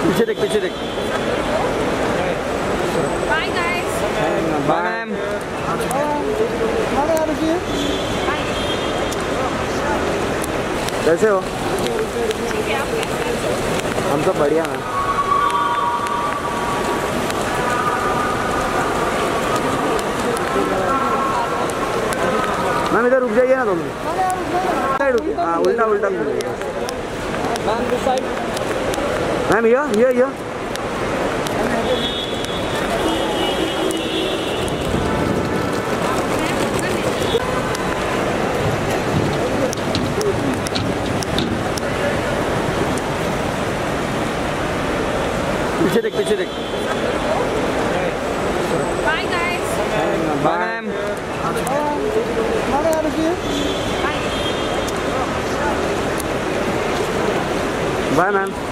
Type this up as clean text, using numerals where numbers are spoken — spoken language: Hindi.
पीछे देख, पीछे देख। Bye guys. Bye ma'am. कैसे हो? ठीक है, आप कैसे हैं? हम सब बढ़िया हैं। मैम इधर रुक जाइए ना 2 मिनट। हाँ, उल्टा उल्टा मैम, ये पीछे देख, पीछे देख। Bye guys. Bye ma'am. Bye ma'am.